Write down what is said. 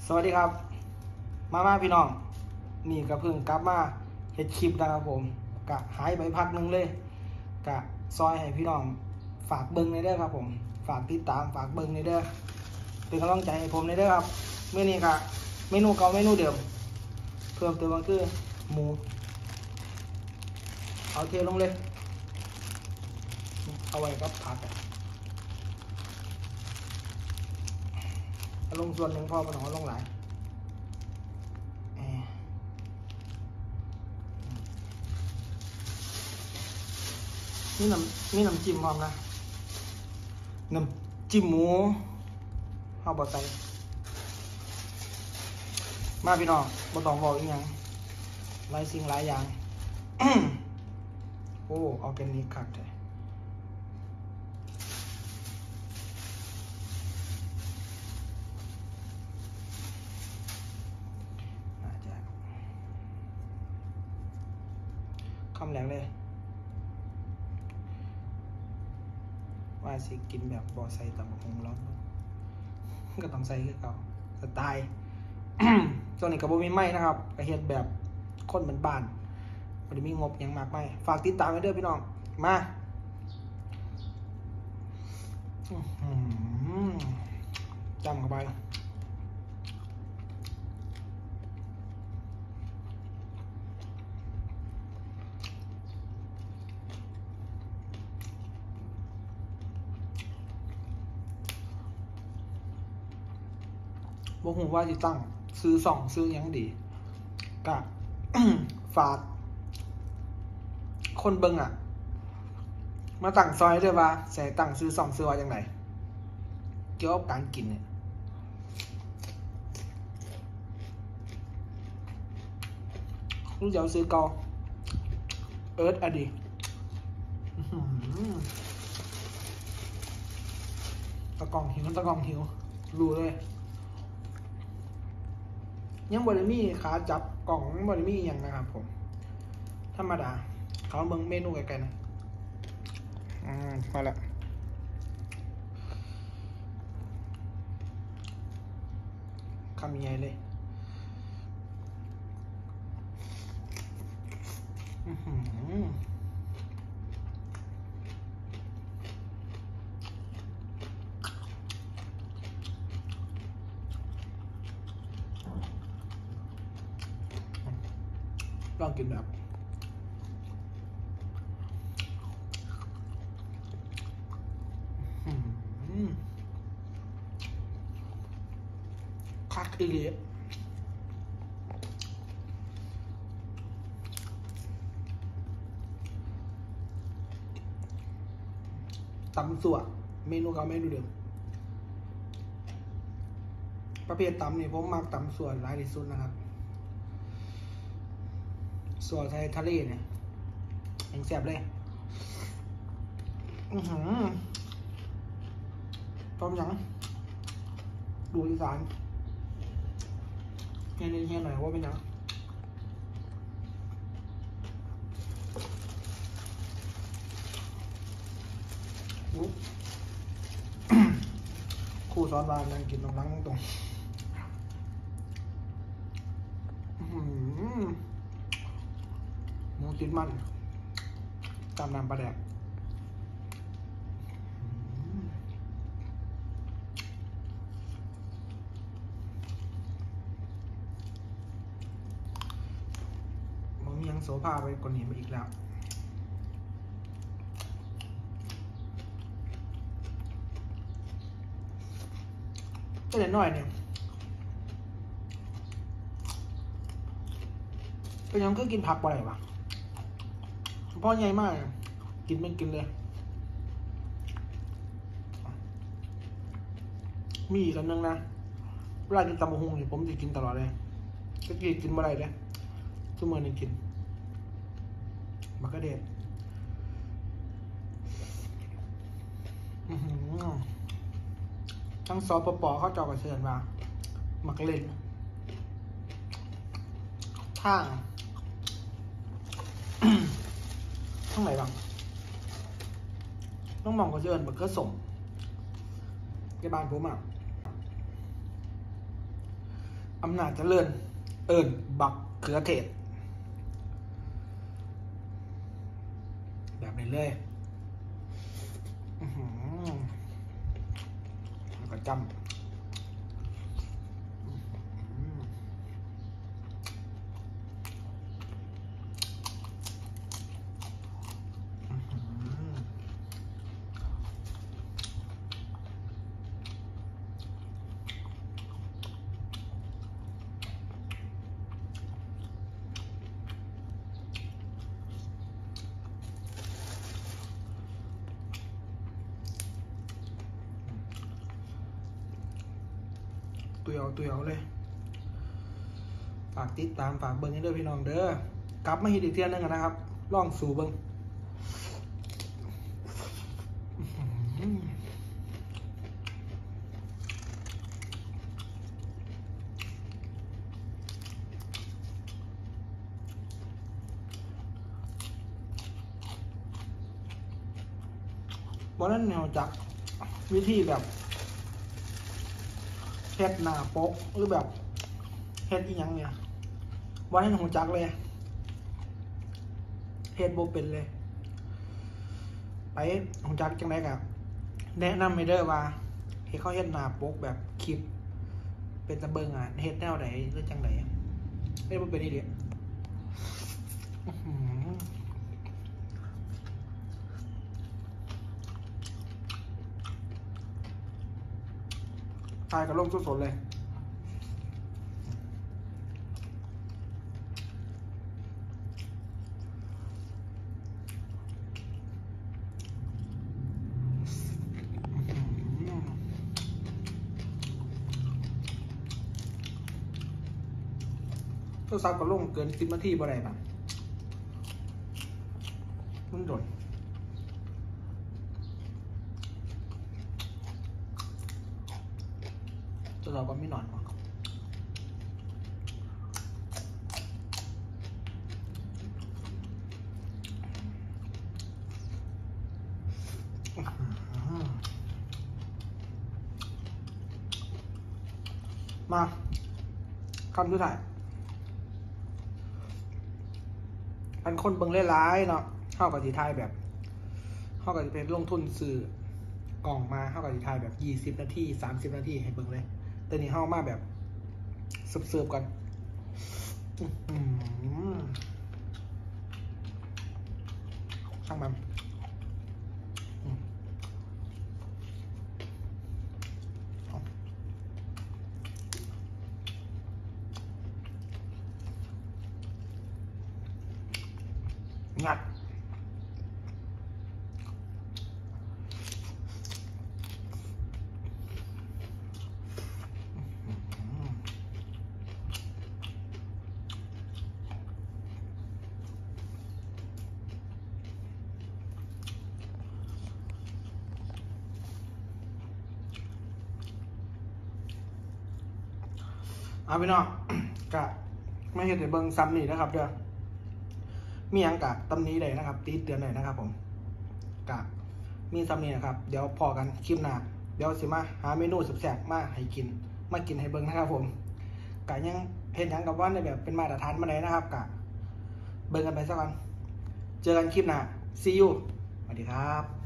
สวัสดีครับมาพี่น้องนี่ก็เพิ่งกลับมาเฮ็ดคลิปนะครับผมกะหายไปพักนึงเลยกะซอยให้พี่น้องฝากเบิ้งในเด้อครับผมฝากติดตามฝากเบิ้งในเด้อเป็นกำลังใจให้ผมในเด้อครับเมื่อนี้กะเมนูเก่าเมนูเดิมเพิ่มเติมก็คือหมูเอาเทลงเลยเอาไว้กับผักลงส่วนหนึ่งพอมันหอลงหลายมีน้ำจิ้มพร้อมนะน้ำจิ้มหมูข้าวบดใส่มาพี่น้องบ่ต้องบอกอีกอย่างหลายสิ่งหลายอย่าง โอ้ออร์แกนิกคักเลยคำแรกเลยว่าสิกินแบบบ่ใส่ตำบักหุ่งร้อนก็ต้องใส่คือเก่าสไตล์ ตัวนี้ก็บ่มีไม้นะครับก็เฮ็ดแบบคนบ้านๆบ่ได้มีงบหยังมากมายฝากติดตามไว้เด้อพี่น้องมาจำเข้าไปบ่ฮู้ว่าสิตั้งซื้อ2ซื้อหยังดีก็ ฝากคนเบิ่งอ่ะมาตั้งซอยด้วยว่าใส่ตั้งซื้อ2ซื้อว่าจังไดเกี่ยวกับการกินเนี่ยรู้จักซื้อเก่าเอิร์ธอดีตะกองหิวรู้เลยยังบริมีขาจับกล่องบริมีอย่างนะครับผมธรรมดาเขาเบิ่งเมนูไกลๆนะมาละคำใหญ่เลยลองกินแบบคักอีหลีตำสั่วเมนูเขาเมนูเดิมประเภทตำนี่ผมมักตำสั่วหลายที่สุดนะครับส่วนไทยทะเลเนี่ยยังแซ่บเลยต้มยังดูอีสานเฮียหน่อยว่าเป็นยังคู่ซ้อนวานนั่งกินตรงนั่งตรงหมูติดมันตามน้ำปลาแดกมันมียังโซฟาไปกว่านี้มาอีกแล้วก็เล็กน้อยเนี่ยเป็นยังก็กินผักบ่อยวะพ่อใหญ่มากกินไม่กินเลยมีอีกอันนึงนะเวลากินตำบักหุ่งเนี่ยผมจะกินตลอดเลยก็กินบ่ได้เลยชั่วโมงนึงกินมะเขือเทศทั้งซอสปอเขาจอกระเชือนมามักเล่นท่างข้างไหนบ้างต้องมองกระเชือนมันก็ส่งในบ้านผมอ่ะอำนาจเจริญเอิญบักเขือเทศแบบนี้เลยแล้วก็จำตุยเอาเลยฝากติดตามฝากเบิ้งให้ด้วยพี่น้องเด้อกลับมาฮิตอีกเที่ยนึงนะครับลองสู่เบิ้งบอนั้นแนวจักวิธีแบบเฮ็ดหน้าปกหรือแบบเฮ็ดอีหยังเนี่ยว่าให้หูจักเลยเฮ็ดบ่เป็นเลยไปหูจักจังได๋ก็แนะนำให้เด้อว่าเฮ็ดเขาเฮ็ดหน้าปกแบบคลิปเป็นตะเบิงเฮ็ดแนวใดหรือจังไดเฮ็ดบ่เป็นอีเด้ตายกับลมสดๆเลยโทรศัพท์ก็ลงเกิน10 นาทีบ่ได้ป่ะมันโดนโทรศัพท์ก็ไม่นอนป่ะมาคำสุดท้ายอันคนเบิ่งหลายๆเนาะเข้ากับสีไทยแบบเข้ากับเป็นลงทุนซื้อกล่องมาเข้ากับสีไทยแบบ20 นาที30 นาทีให้เบิ่งเลยแต่นี่เข้ามาแบบเสิร์ฟกันช่างมันงัดเอาพี่น้องกะไม่เห็นแต่เบิ้งซ้ำนี่นะครับเด้อมีอย่างกะตำนี้เลยนะครับตีเตือนหน่อยนะครับผมกะมีซ้ำนี่นะครับเดี๋ยวพอกันคลิปหน้าเดี๋ยวสิมาหาเมนูแซ่บๆมาให้กินมากินให้เบิ้งนะครับผมกะยังเห็นอย่างกับว่าในแบบเป็นมาตรฐานมาไหนนะครับกะเบิ้งกันไปสักวันเจอกันคลิปหน้า see you สวัสดีครับ